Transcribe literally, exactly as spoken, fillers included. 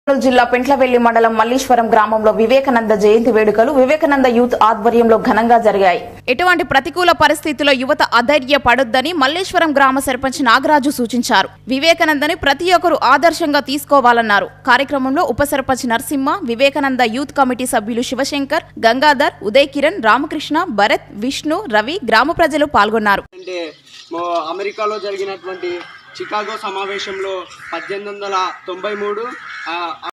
జిల్లా పెంట్లవెల్లి మండలం మల్లీశ్వరం గ్రామంలో వివేకానంద జయంతి వేడుకలు వివేకానంద యూత్ ఆధ్వర్యంలో ఘనంగా జరిగాయి. ఎటువంటి ప్రతికూల పరిస్థితుల్లో యువత అధైర్యపడొద్దని మల్లీశ్వరం గ్రామ సర్పంచ్ నాగరాజు సూచించారు. వివేకానందని ప్రతి ఒక్కరూ ఆదర్శంగా తీసుకోవాలన్నారు. కార్యక్రమంలో ఉప సర్పంచ్ నరసింహ, వివేకానంద యూత్ కమిటీ సభ్యులు శివశంకర్, గంగాధర్, ఉదయ్ కిరణ్, రామకృష్ణ, భరత్, విష్ణు, రవి గ్రామ ప్రజలు పాల్గొన్నారు. అమెరికాలో జరిగినటువంటి చికాగో సమావేశంలో పద్దెనిమిది వందల తొంభై మూడు